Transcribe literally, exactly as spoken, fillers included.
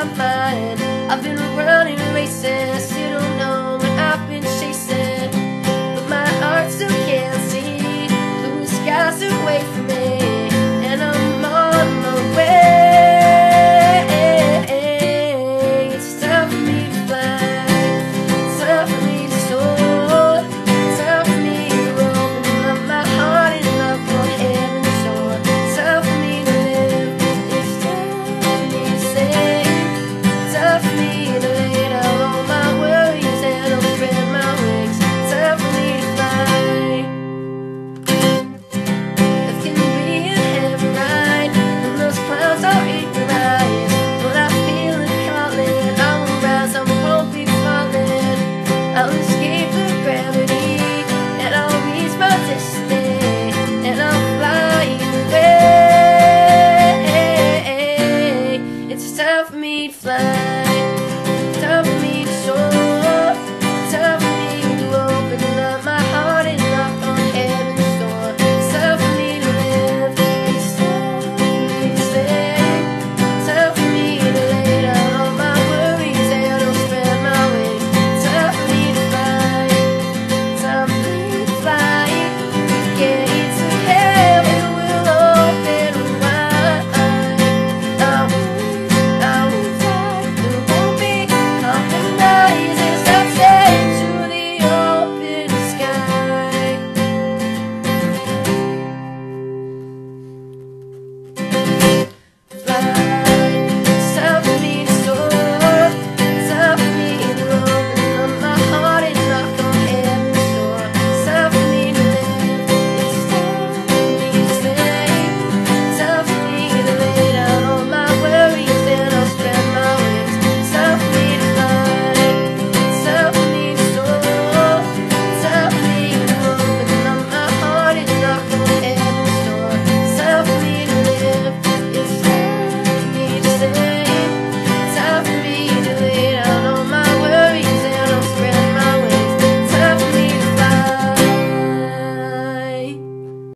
mind. I've been running races, still don't know what I've been chasing, but my heart still can't see blue skies away from me, and I'm on my way. It's time for me to fly, it's time for me to soar, it's time for me to open up my heart and love for heaven's shore. It's time for me to live, it's time for me to sing, it's time for me to lay down all my worries and I'll spread my wings. It's time for me to fly. It can be a heavy ride, and those clouds are in your eyes. When I feel it calling, I will rise, I won't be falling. I'll escape the gravity, and I'll reach my destiny, and I'll fly away. It's time for me to fly.